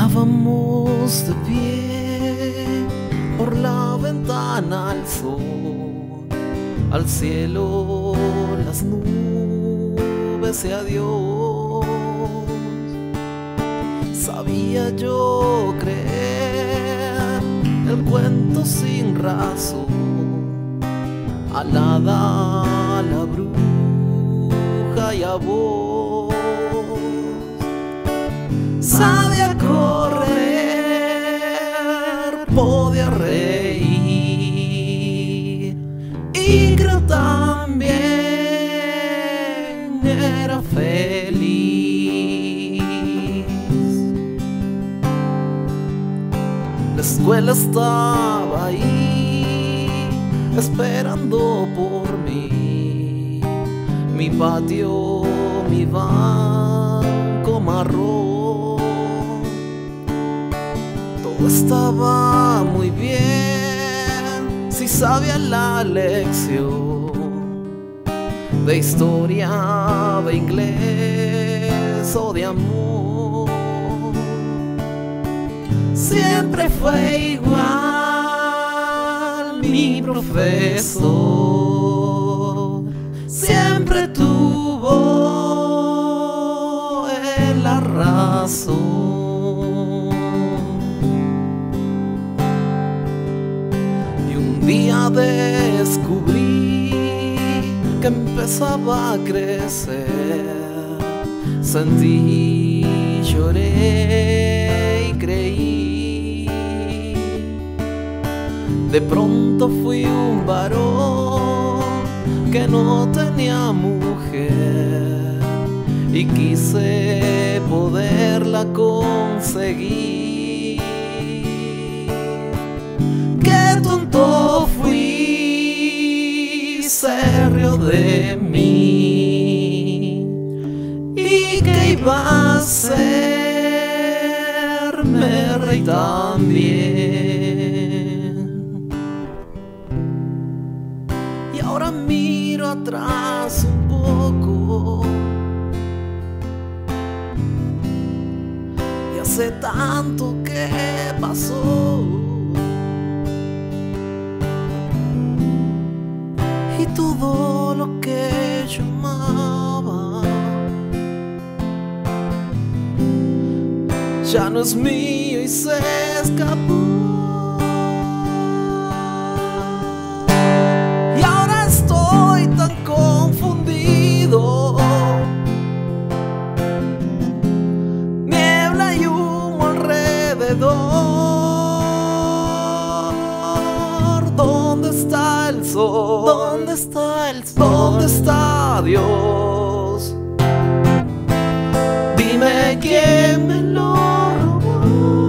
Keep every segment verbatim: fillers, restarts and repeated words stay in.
Estábamos de pie por la ventana al sol, al cielo, las nubes y adiós. Sabía yo creer el cuento sin razón, alada a la bruja y a vos. Sabía correr, podía reír y creo también era feliz. La escuela estaba ahí esperando por mí, mi patio, mi banco marrón. Todo estaba muy bien si sabía la lección de historia, de inglés o de amor. Siempre fue igual mi profesor, siempre tuvo él la razón. Y un día descubrí que empezaba a crecer, sentí, lloré y creí. De pronto fui un varón que no tenía mujer y quise poderla conseguir. Qué tonto fui, se rió de mí. ¿Y qué iba a hacer? Me reí también. Y ahora miro atrás un poco y hace tanto que pasó, y todo lo que yo amaba ya no es mío y se escapó. Y ahora estoy tan confundido, niebla y humo alrededor. ¿Dónde está el sol? ¿Dónde está el sol? ¿Dónde está Dios? Dime quién me lo robó.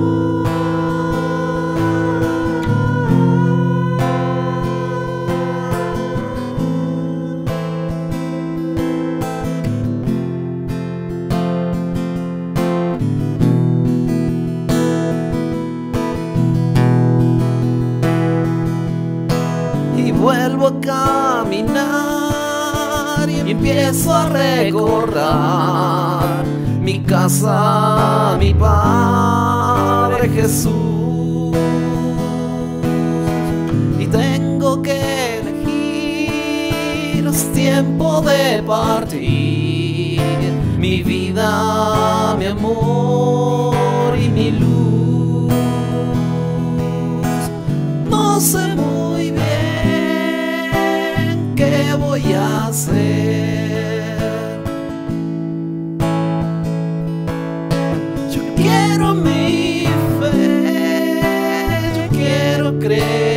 Y vuelvo a caminar y empiezo a recordar mi casa, mi Padre Jesús. Y tengo que elegir, es tiempo de partir. Mi vida, mi amor y mi luz. No sé muy bien qué voy a hacer. Quiero mi fe, yo quiero creer.